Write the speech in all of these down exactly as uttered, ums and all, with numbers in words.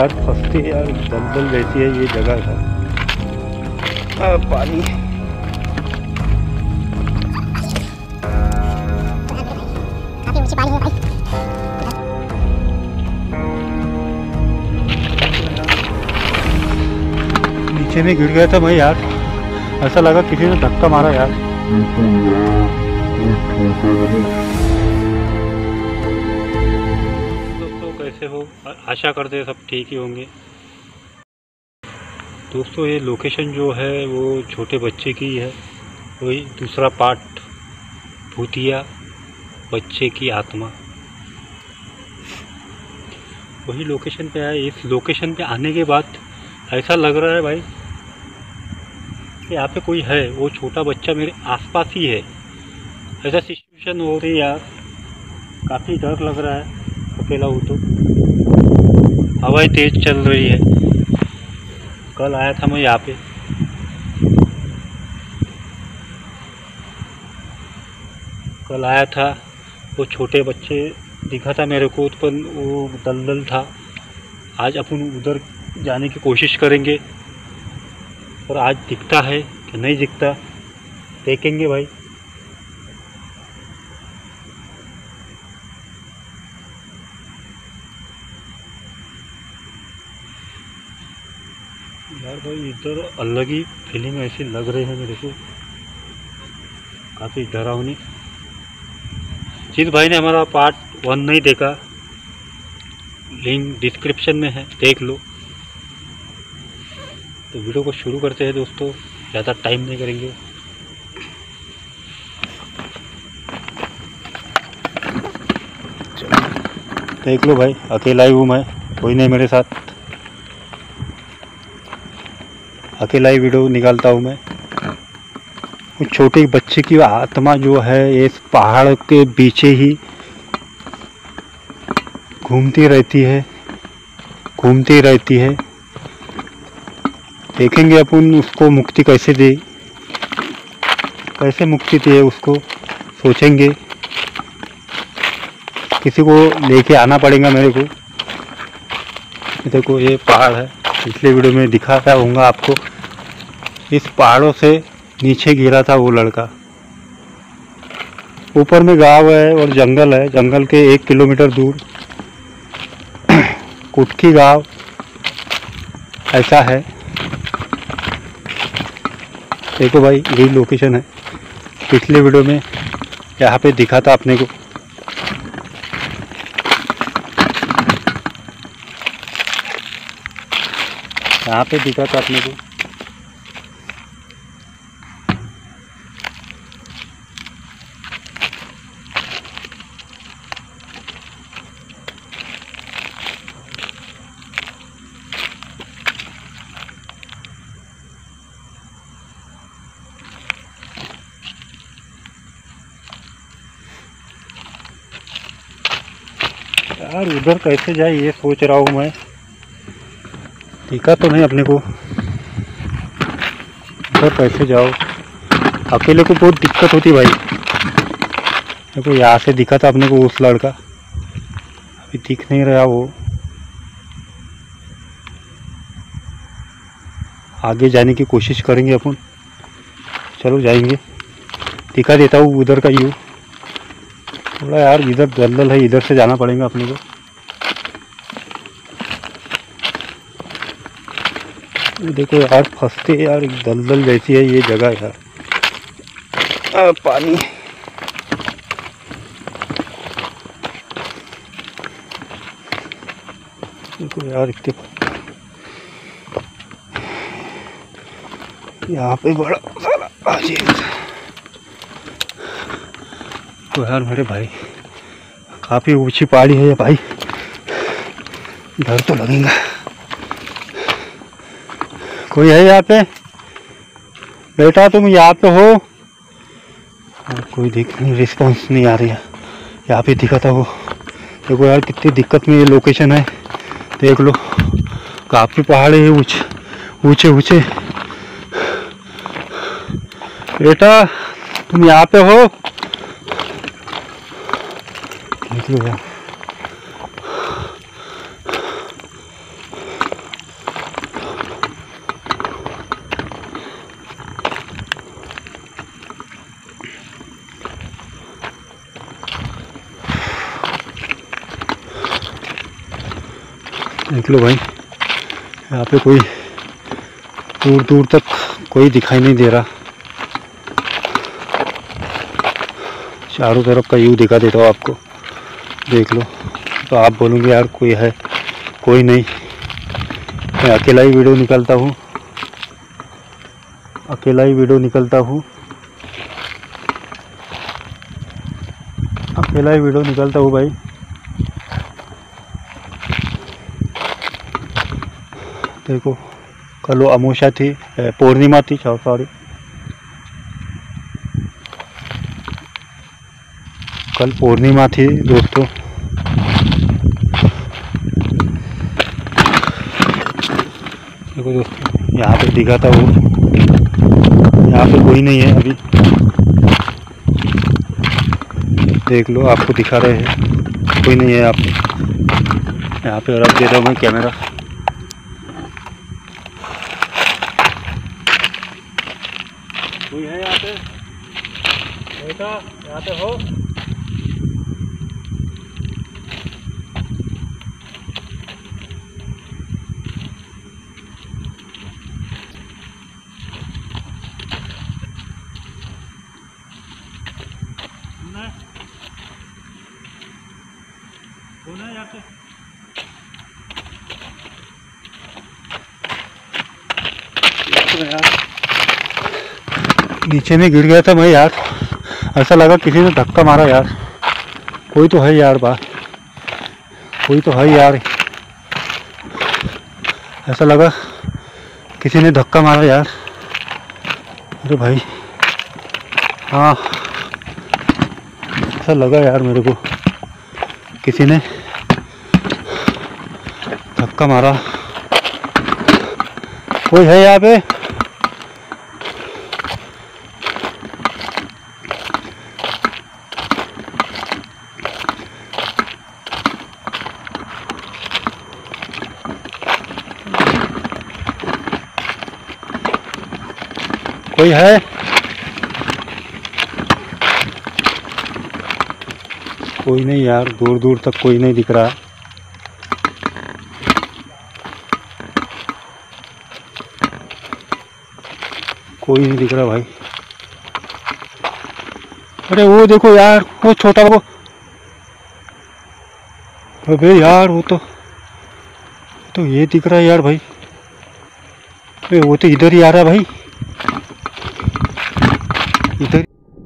यार फंसती है यार, दलदल जैसी है ये जगह है। आ, पानी काफी ऊंची पानी है भाई। नीचे में गिर गया था मैं यार, ऐसा लगा किसी ने धक्का मारा यार। दोस्तों कैसे हो, आशा करते हैं सब ठीक ही होंगे। दोस्तों ये लोकेशन जो है वो छोटे बच्चे की है, वही दूसरा पार्ट, भूतिया बच्चे की आत्मा, वही लोकेशन पे आए। इस लोकेशन पे आने के बाद ऐसा लग रहा है भाई कि यहाँ पे कोई है, वो छोटा बच्चा मेरे आसपास ही है। ऐसा सिचुएशन हो रही है यार, काफ़ी डर लग रहा है, अकेला हूँ तो। हवाएं तेज़ चल रही है। कल आया था मैं यहाँ पे, कल आया था, वो छोटे बच्चे दिखा था मेरे को, पर वो दलदल था। आज अपन उधर जाने की कोशिश करेंगे, और आज दिखता है कि नहीं दिखता, देखेंगे भाई। यार भाई इधर अलग ही फीलिंग ऐसी लग रही है मेरे को, काफ़ी डरावनी। जिस भाई ने हमारा पार्ट वन नहीं देखा, लिंक डिस्क्रिप्शन में है, देख लो। तो वीडियो को शुरू करते हैं दोस्तों, ज़्यादा टाइम नहीं करेंगे। देख लो भाई, अकेला ही हूँ मैं, कोई नहीं मेरे साथ, अकेला ही वीडियो निकालता हूँ मैं। उस छोटे बच्चे की आत्मा जो है इस पहाड़ के पीछे ही घूमती रहती है, घूमती रहती है। देखेंगे अपन उसको मुक्ति कैसे दे, कैसे मुक्ति दे उसको, सोचेंगे। किसी को लेके आना पड़ेगा मेरे को। देखो ये पहाड़ है, पिछले वीडियो में दिखाता होऊंगा आपको। इस पहाड़ों से नीचे गिरा था वो लड़का। ऊपर में गांव है और जंगल है, जंगल के एक किलोमीटर दूर कुटकी गांव ऐसा है। देखो भाई यही लोकेशन है, पिछले वीडियो में यहाँ पे दिखा था अपने को। यहाँ पे दिखा था अपने को। यार उधर कैसे जाए ये सोच रहा हूँ मैं, दिखा तो नहीं अपने को, उधर कैसे जाओ। अकेले को बहुत दिक्कत होती भाई। देखो यहाँ से दिखा था अपने को उस लड़का, अभी दिख नहीं रहा वो। आगे जाने की कोशिश करेंगे अपन, चलो जाएंगे। दिखा देता हूँ उधर का व्यू थोड़ा। यार इधर दलदल है, इधर से जाना पड़ेगा अपने को। देखो यार फंसते यार, दलदल जैसी है ये जगह यार। आ, पानी देखो यार, इतने यहाँ पे बड़ा सारा अजीब। तो यार मेरे भाई काफ़ी ऊंची पहाड़ी है ये भाई, डर तो लगेगा। कोई है यहाँ पे? बेटा तुम यहाँ पे हो? और कोई दिख नहीं, रिस्पॉन्स नहीं आ रही है। यहाँ पे दिखा था वो। देखो यार कितनी दिक्कत में ये लोकेशन है, देख लो। काफ़ी पहाड़ है ऊंचे ऊंचे ऊंचे। बेटा तुम यहाँ पे हो? देख लो यार, देख लो भाई, यहाँ पे कोई दूर दूर तक कोई दिखाई नहीं दे रहा। चारों तरफ का व्यू दिखा देता हूँ आपको, देख लो। तो आप बोलोगे यार कोई है, कोई नहीं। मैं अकेला ही वीडियो निकालता हूँ, अकेला ही वीडियो निकलता हूँ अकेला ही वीडियो निकालता हूँ भाई। देखो, कल वो अमावस्या थी, पूर्णिमा थी, सॉरी कल पूर्णिमा थी दोस्तों। देखो दोस्तों, यहाँ पे दिखा था वो, यहाँ पे कोई नहीं है अभी। देख लो, आपको दिखा रहे हैं, कोई नहीं है यहाँ पे। यहाँ पे रख देता हूँ मैं कैमरा। कोई है यहाँ पे? बेटा यहाँ पे हो? कौन है यहाँ पे? यार नीचे में गिर गया था मैं यार, ऐसा लगा किसी ने धक्का मारा यार। कोई तो है यार, बात कोई तो है यार, ऐसा लगा किसी ने धक्का मारा यार। अरे भाई हाँ, ऐसा लगा यार मेरे को किसी ने धक्का मारा। कोई है यहाँ पे? कोई है? कोई नहीं यार, दूर दूर तक कोई नहीं दिख रहा। कोई नहीं दिख रहा भाई। अरे वो देखो यार, वो छोटा वो, अबे यार वो तो तो ये दिख रहा है यार भाई। अरे वो तो इधर ही आ रहा भाई, इधर।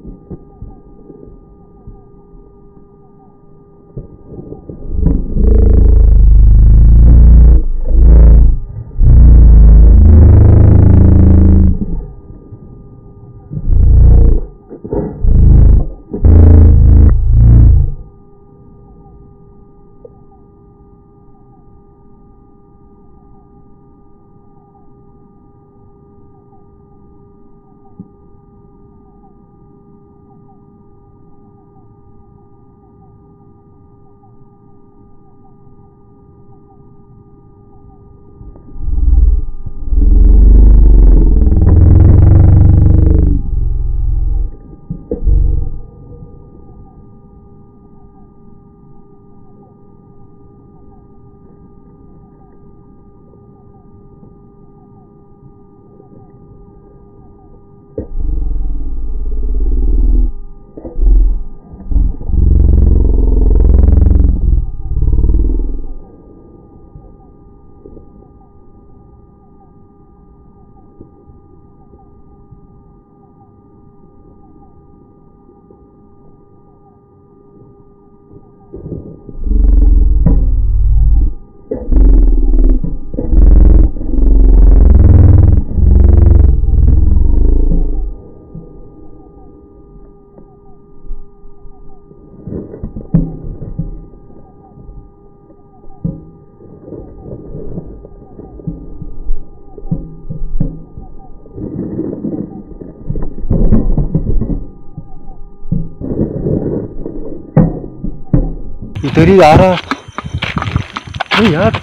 इधर ही आ रहा। अरे यार,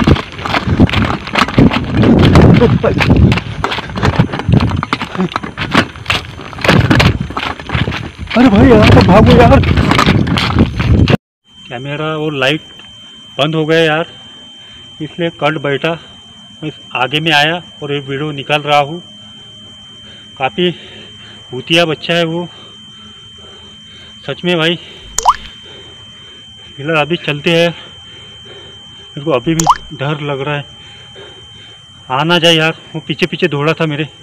अरे भाई यार तो भागो यार। कैमरा और लाइट बंद हो गए यार, इसलिए कट बैठा, मैं आगे में आया और ये वीडियो निकाल रहा हूँ। काफ़ी भूतिया बच्चा है वो, सच में भाई। फिलहाल अभी चलते हैं, मेरे को अभी भी डर लग रहा है। आ ना जाए यार, वो पीछे पीछे दौड़ा था मेरे।